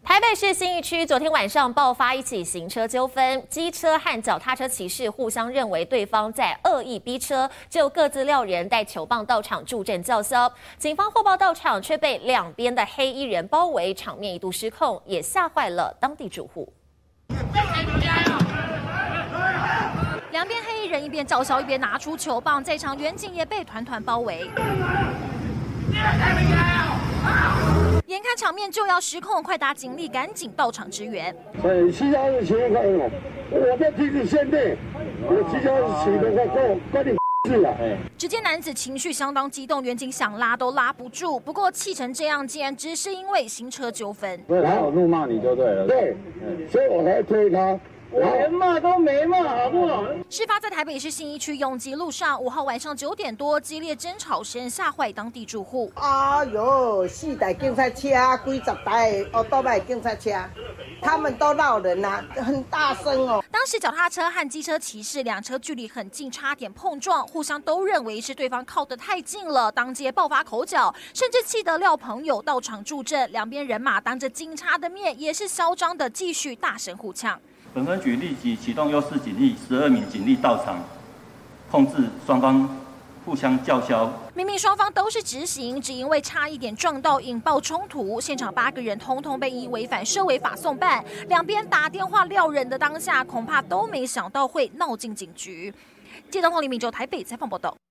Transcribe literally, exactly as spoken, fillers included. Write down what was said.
台北市信义区昨天晚上爆发一起行车纠纷，机车和脚踏车骑士互相认为对方在恶意逼车，就各自撂人带球棒到场助阵叫嚣。警方获报到场，却被两边的黑衣人包围，场面一度失控，也吓坏了当地住户。 两边黑衣人一边叫嚣，一边拿出球棒，在场远警也被团团包围。眼看场面就要失控，快打警力赶紧到场支援。 哎，其他的情况哦，我在停止限内，我其他的情况关关你事啊！ 只见男子情绪相当激动，远警想拉都拉不住。不过气成这样，竟然只是因为行车纠纷。 然后怒骂你就对了，对，所以我才推他。我连骂都没骂，好不好？ 事发在台北市信义区永吉路上，五号晚上九点多，激烈争吵声吓坏当地住户。 哎呦，四台警察车，几十台哦，多摆警察车，他们都闹人呐、啊，很大声哦。 当时脚踏车和机车骑士两车距离很近，差点碰撞，互相都认为是对方靠得太近了，当街爆发口角，甚至气得廖朋友到场助阵。两边人马当着警察的面，也是嚣张的继续大声互呛。 本分局立即启动优势警力，十二名警力到场，控制双方互相叫嚣。 明明双方都是直行，只因为差一点撞到，引爆冲突。现场八个人通通被依违反社违法送办。两边打电话撂人的当下，恐怕都没想到会闹进警局。记者黄黎明就台北采访报道。